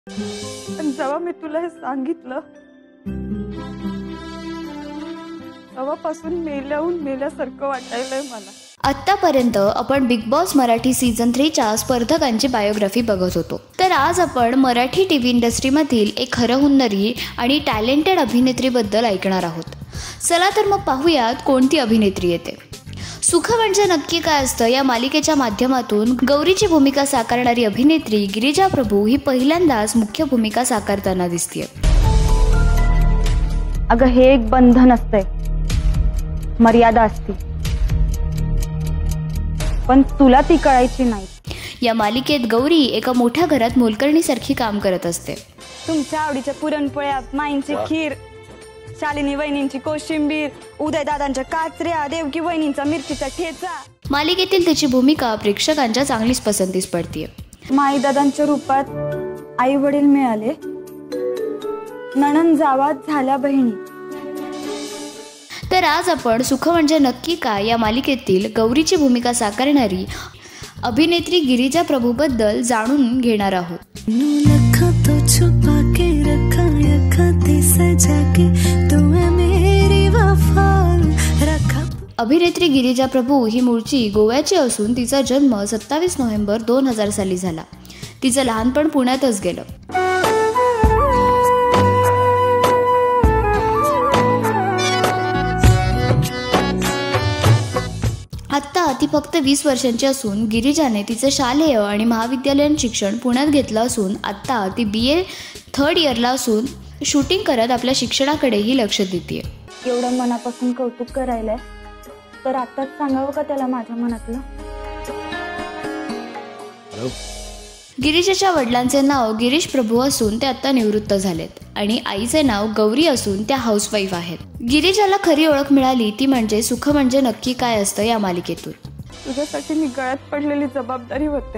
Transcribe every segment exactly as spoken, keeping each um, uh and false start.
पण जेव्हा मी तुला हे सांगितलं तेव्हापासून मेल्याहून मेल्यासारखं वाटायलंय मला। आत्तापर्यंत आपण बिग बॉस मराठी सीझन थ्रीच्या स्पर्धकांची बायोग्राफी बघत होतो, तर आज आपण मराठी टीव्ही इंडस्ट्रीमधील एक हरहुन्नरी आणि टॅलेंटेड अभिनेत्रीबद्दल ऐकणार आहोत। चला तर मग पाहूयात कोणती अभिनेत्री येते। सुख म्हणजे नक्की काय असतं या मालिकेच्या माध्यमातून गौरीची भूमिका साकारणारी अभिनेत्री गिरिजा प्रभू ही पहिल्यांदाच मुख्य भूमिका साकारताना दिसतेय। अगं हे एक बंधन असतंय, मर्यादा असती, पण तुला ती कळायची नाही। या मालिकेत गौरी एका मोठ्या घरात मोलकरणीसारखी काम करत असते। तुमच्या आवडीच्या पुरणपोळ्या, माईंची खीर, शालिनी वहिनींची कोशिंबीर, उदय दादांच्या काचऱ्या, देवकी वहिनींचा मिरचीचा ठेचा। मालिकेतील तिची भूमिका प्रेक्षकांच्या चांगलीच पसंतीस पडतीये। माई दादांच्या रूपात आई वडील मिळाले, नणंद जावात झाल्या बहिणी। तर आज आपण सुख म्हणजे नक्की काय या मालिकेतील गौरीची भूमिका साकारणारी अभिनेत्री गिरिजा प्रभू बद्दल जाणून घेणार आहोत। अभिनेत्री गिरिजा प्रभू ही मूळची गोव्याची असून तिचा जन्म सत्तावीस नोव्हेंबर दोन हजार साली झाला। तिचं लहानपण पुण्यातच गेलं। आत्ता ती फक्त वीस वर्षांची असून गिरिजाने तिचं शालेय आणि महाविद्यालयीन शिक्षण पुण्यात घेतलं असून आत्ता ती बी ए थर्ड इयरला असून शूटिंग करत आपल्या शिक्षणाकडेही लक्ष देते। एवढं मनापासून कौतुक करायलंय तर आत्ताच सांगावं का त्याला माझ्या मनातलं? गिरीजाच्या वडिलांचे नाव गिरीश प्रभू असून ते आता निवृत्त झालेत आणि आईचे नाव गौरी असून त्या हाऊसवाईफ आहेत। गिरिजाला खरी ओळख मिळाली ती म्हणजे सुख म्हणजे नक्की काय असतं या मालिकेतून। तुझ्यासाठी मी गळ्यात पडलेली जबाबदारी होते।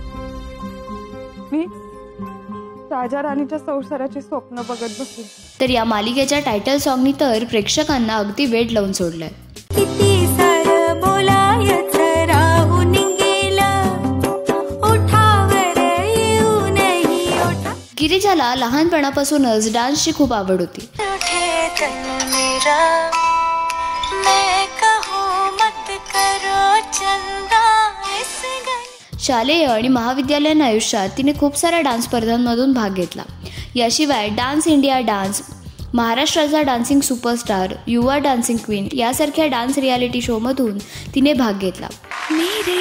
मी राजा राणीच्या संसाराची स्वप्न बघत बसले। तर या मालिकेच्या टायटल सॉंगनी तर प्रेक्षकांना अगदी वेड लावून सोडलंय। गिरिजाला लहानपणापासूनच डान्सची खूप आवड होती। शालेय आणि महाविद्यालयीन आयुष्यात तिने खूप साऱ्या डान्स स्पर्धांमधून भाग घेतला। याशिवाय डान्स इंडिया डान्स, महाराष्ट्राचा dancing superstar, Yuva dancing queen यासारख्या डान्स रियालिटी शो मधून तिने भाग घेतला। मेरे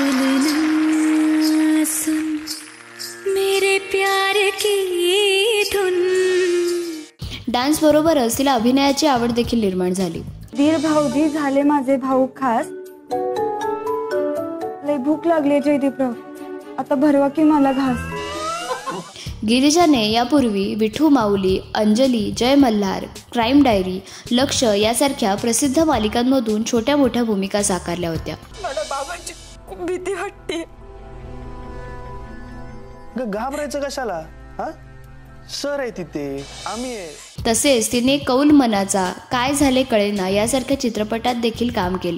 मेरे प्यार की धुन। डान्स बरोबरच तिला अभिनयाची आवड देखील निर्माण झाली। वीर भाऊजी झाले माझे भाऊ खास, लय भूक लागली जयदीपराव, आता भरवा की मला घास। गिरिजाने यापूर्वी विठू माऊली, अंजली, जय मल्हार, क्राईम डायरी, लक्ष यासारख्या प्रसिद्ध मालिकांमधून छोट्या मोठ्या भूमिका साकारल्या होत्या। मला बाबांची खूप भीती वाटते। घाबरायचं कशाला? हा सर आहे तिथे, आम्ही आहे। तसेच तिने कौल मनाचा, काय झाले कळेना यासारख्या चित्रपटात देखील काम केले।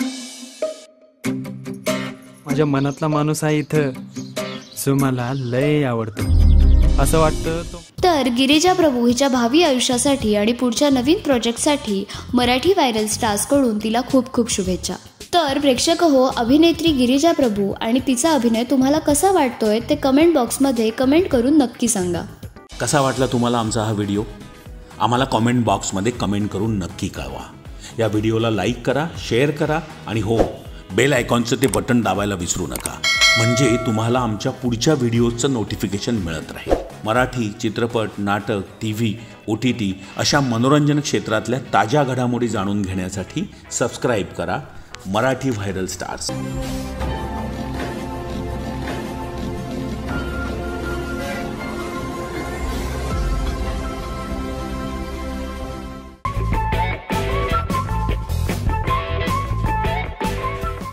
माझ्या मनातला माणूस आहे इथं, जो मला लय आवडतो असं वाटतं। तर गिरिजा प्रभू हिच्या भावी आयुष्यासाठी आणि पुढच्या नवीन प्रोजेक्टसाठी मराठी व्हायरल स्टार्स कडून तिला खूप खूप शुभेच्छा। तर प्रेक्षक हो, अभिनेत्री गिरिजा प्रभू आणि तिचा अभिनय तुम्हाला कसा वाटतोय ते कमेंट बॉक्समध्ये कमेंट करून नक्की सांगा। कसा वाटला तुम्हाला आमचा हा व्हिडिओ? आम्हाला कमेंट बॉक्समध्ये कमेंट करून नक्की कळवा। या व्हिडिओला लाईक करा, शेअर करा आणि हो, बेल आयकॉनचं ते बटन दाबायला विसरू नका, म्हणजे तुम्हाला आमच्या पुढच्या व्हिडिओचं नोटिफिकेशन मिळत राहील। मराठी चित्रपट, नाटक, TV, OTT अशा मनोरंजन क्षेत्रातल्या ताज्या घडामोडी जाणून घेण्यासाठी सबस्क्राईब करा मराठी व्हायरल स्टार्स।